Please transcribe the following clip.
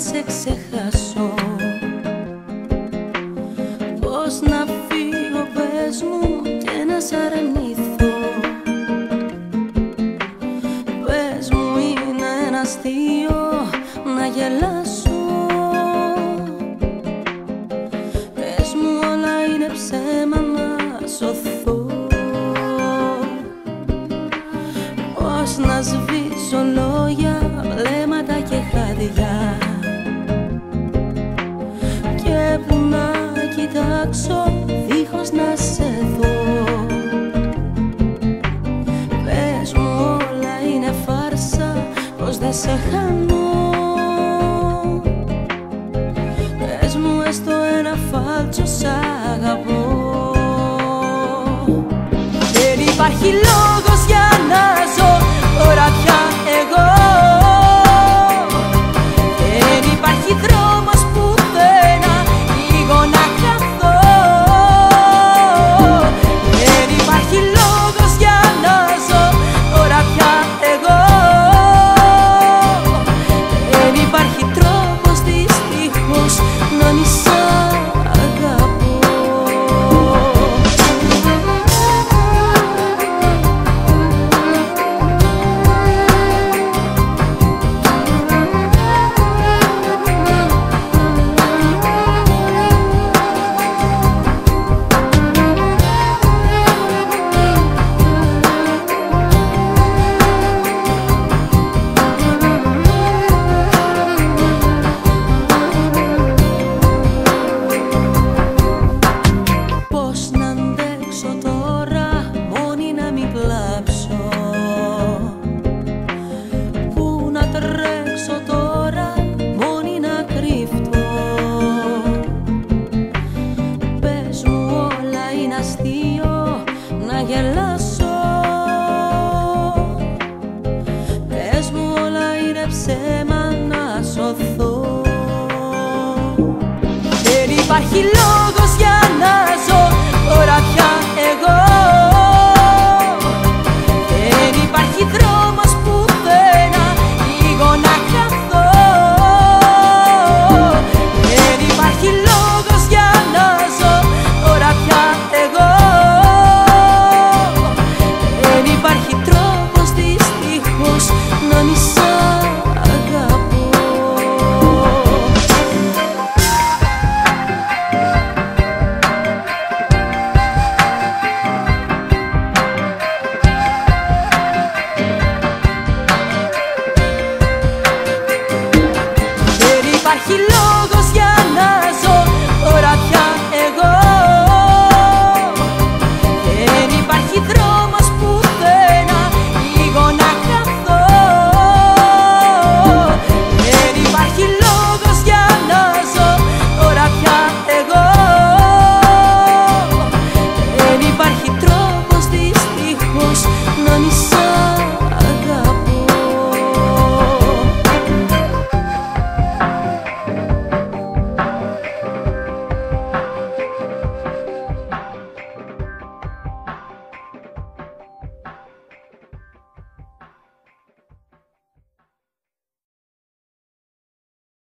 σε ξεχάσω. Πώς να φύγω, πες μου, και να σ' αρνηθώ. Πες μου, είναι ένα αστείο να γελάσω. Πες μου, όλα είναι ψέμα να σωθώ. Πώς να σβήσω λόγια, βλέμματα και χάδια, και που να κοιτάξω δίχως να σε δω. Πες μου, όλα είναι φάρσα, πως δεν σε χάνω. Πες μου, έστω ένα φάλτσο σ' αγαπώ. Δεν υπάρχει λόγος για να ζω τώρα πια εγώ. Δεν υπάρχει δρόμος πουθενά λίγο να χαθώ. Δεν υπάρχει λόγος για να ζω τώρα πια εγώ. Δεν υπάρχει τρόπος δυστυχώς να μη σ' αγαπώ. Πού να τρέξω τώρα, μόνη να κρυφτώ. Πες μου, όλα είναι αστείο να γελάσω. Πες μου, όλα είναι ψέμα να σωθώ. Δεν υπάρχει λόγος για να ζω τώρα πια εγώ. Δεν υπάρχει δρόμος πουθενά λίγο να χαθώ. Δεν υπάρχει λόγος για να ζω τώρα πια εγώ. Δεν υπάρχει τρόπος δυστυχώς να μη σ' αγαπώ. Δεν υπάρχει λόγος